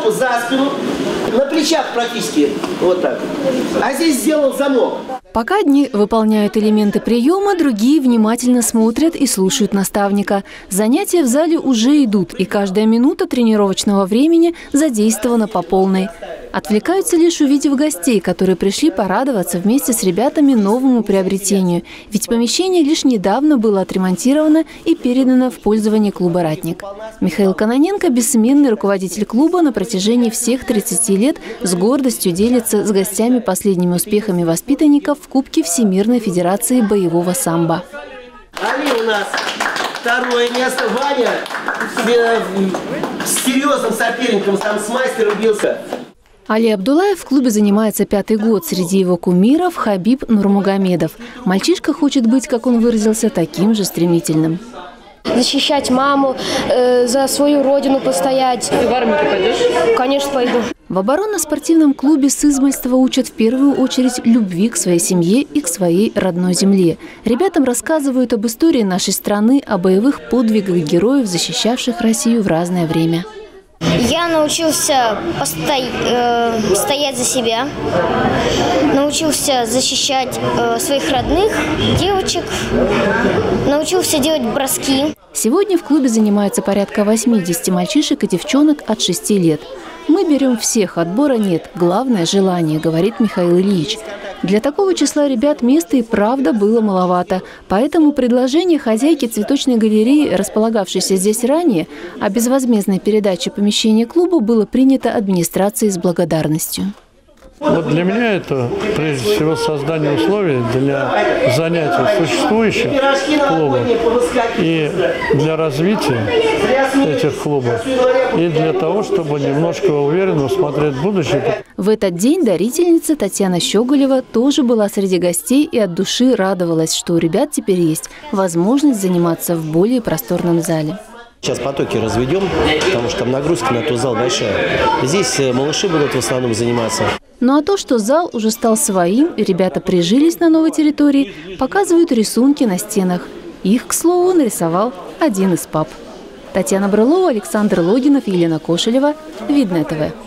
лампу за спину, на плечах практически вот так. А здесь сделал замок. Пока одни выполняют элементы приема, другие внимательно смотрят и слушают наставника. Занятия в зале уже идут, и каждая минута тренировочного времени задействована по полной. Отвлекаются лишь увидев гостей, которые пришли порадоваться вместе с ребятами новому приобретению. Ведь помещение лишь недавно было отремонтировано и передано в пользование клуба «Ратник». Михаил Кононенко, бессменный руководитель клуба, на протяжении всех 30 лет с гордостью делится с гостями последними успехами воспитанников в Кубке Всемирной Федерации боевого самбо. Али у нас второе место. Ваня с серьезным соперником, там с мастером бился. Али Абдулаев в клубе занимается 5-й год. Среди его кумиров Хабиб Нурмагомедов. Мальчишка хочет быть, как он выразился, таким же стремительным. Защищать маму, за свою родину постоять. Ты в армию пойдешь? Конечно, пойду. В оборонно-спортивном клубе с измальства учат в первую очередь любви к своей семье и к своей родной земле. Ребятам рассказывают об истории нашей страны, о боевых подвигах героев, защищавших Россию в разное время. Я научился стоять за себя, научился защищать своих родных, девочек, научился делать броски. Сегодня в клубе занимаются порядка 80 мальчишек и девчонок от 6 лет. «Мы берем всех, отбора нет. Главное – желание», – говорит Михаил Ильич. Для такого числа ребят места и правда было маловато. Поэтому предложение хозяйки цветочной галереи, располагавшейся здесь ранее, о безвозмездной передаче помещения клуба было принято администрацией с благодарностью. Вот для меня это, прежде всего, создание условий для занятий существующих клубов и для развития этих клубов, и для того, чтобы немножко уверенно смотреть в будущее. В этот день дарительница Татьяна Щеголева тоже была среди гостей и от души радовалась, что у ребят теперь есть возможность заниматься в более просторном зале. Сейчас потоки разведем, потому что там нагрузка на тот зал большая. Здесь малыши будут в основном заниматься. Ну а то, что зал уже стал своим, и ребята прижились на новой территории, показывают рисунки на стенах. Их, к слову, нарисовал один из пап. Татьяна Брылова, Александр Логинов, Елена Кошелева. Видное ТВ.